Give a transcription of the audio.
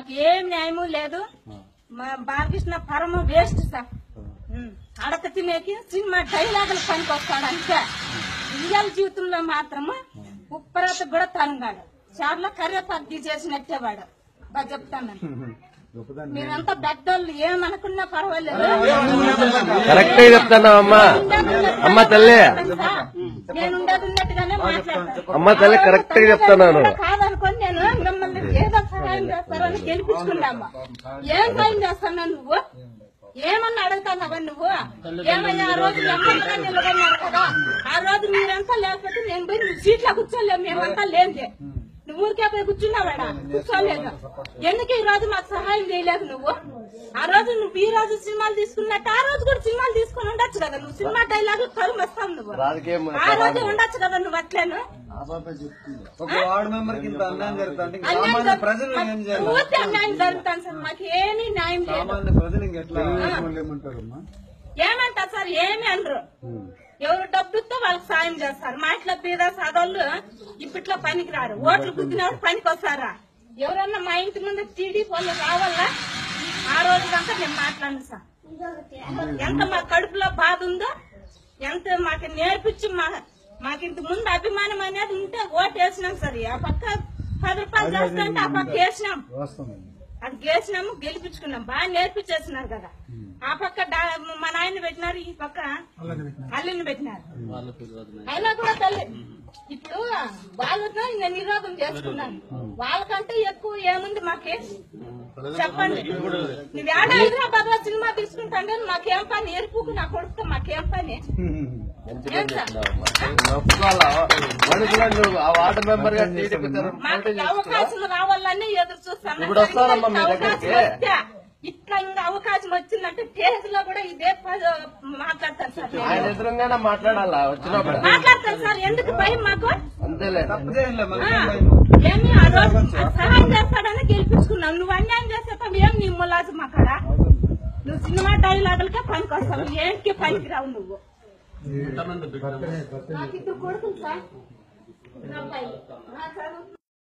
మాకు ఏం న్యాయము లేదు. మా బాలకృష్ణ పరమ వేస్ట్ సార్. అడక తినేకి సినిమా డైలాగులు పనికి వస్తాడు అంతే. రియల్ జీవితంలో మాత్రము ఉప్పరాత కూడా తరంగాడు. చార్లో కరివేపాకు తీసేసినట్టే వాడు. బాగా చెప్తాను, మీరంతా పెద్దోళ్ళు ఏమనుకున్నా పర్వాలేదు. కరెక్ట్ చెప్తాను అమ్మ తల్లి, నేను ఉండేది ఉన్నట్టుగానే మాట్లాడతాను. అమ్మ తల్లి కరెక్ట్ గా చెప్తున్నాను. కాదనుకోని నేను మిమ్మల్ని ఏదో సహాయం చేస్తారని గెలిపించుకున్నామా. ఏం సాయం చేస్తాను నువ్వు? ఏమన్నా అడుగుతానవా నువ్వు? ఏమయ్యా ఆ రోజు ఎమ్మెల్యేగా నిలబడినారు కదా, ఆ రోజు మీరంతా లేకపోతే నేను పోయి నువ్వు సీట్లో కూర్చోలేము. మేమంతా లేదే, నువ్వు ఊరికే పోయి కూర్చున్నావాడా? కూర్చోలేదు. ఎందుకు ఈ రోజు మాకు సహాయం చేయలేదు నువ్వు? ఆ రోజు నువ్వు ఈ రోజు సినిమాలు తీసుకున్నట్టు ఆ రోజు కూడా సినిమాలు తీసుకుని ఉండొచ్చు కదా. నువ్వు సినిమా డైలాగ్ కరువు వస్తావు నువ్వు. ఆ రోజు ఉండొచ్చు కదా నువ్వు. అట్లేను పూర్తి అన్యాయం జరుగుతాను సార్. మాకు ఏమీ న్యాయం లేదు. ఏమంటారు సార్? ఏమి అనరు. ఎవరు డబ్బుతో వాళ్ళకి సాయం చేస్తారు. మా ఇంట్లో పేద సాధోళ్ళు ఇప్పట్లో పనికి రారు. ఓట్లు గుద్దినప్పుడు పనికి వస్తారా? ఎవరన్నా మా ఇంటి ముందు టీడీ వాళ్ళు రావాలా? ఆ రోజు దాకా నేను మాట్లాడను సార్. ఎంత మా కడుపులో బాధ ఉందో, ఎంత మాకు నేర్పించి మాకు ఇంత ముందు అభిమానం అనేది ఉంటే ఓటు వేసినాం సార్. ఆ పక్క 10 రూపాయలు చేస్తుంటే ఆ పక్క వేసినాం, అది గెలిచినాము, గెలిపించుకున్నాం. బాగా నేర్పించేస్తున్నారు కదా. ఆ పక్క మా నాయన పెట్టినారు, ఈ పక్క అల్లిని పెట్టినారు. అయినా కూడా తల్లి ఇప్పుడు వాళ్ళతో ఇంకా నిరోధం చేసుకున్నాను. వాళ్ళకంటే ఎక్కువ ఏముంది మాకే చెప్పండి. నువ్వు ఏడ హైదరాబాద్ లో సినిమా తీసుకుంటాంటే మాకేం పని? ఎరుపుకు నా కొడుకు మాకేం పని? అవకాశం రావాలని ఎదురు చూస్తాను. ఇట్లా ఇంకా అవకాశం వచ్చిందంటే స్టేజ్ లో కూడా ఇదే మాట్లాడతారు సార్. మాట్లాడతారు సార్. ఎందుకు భయం మాకు? ఏమి ఆ రోజు సహాయం చేస్తాడని గెలిపించుకున్నావు. నువ్వు అన్యాయం చేసేస్తావు. ఏం నీ ములాజు మాకాడ? నువ్వు సినిమా డైలాగులకే పనికి వస్తావు, ఏంటికి పనికి రావు నువ్వు. నాకు 2 కొడుకులు సార్.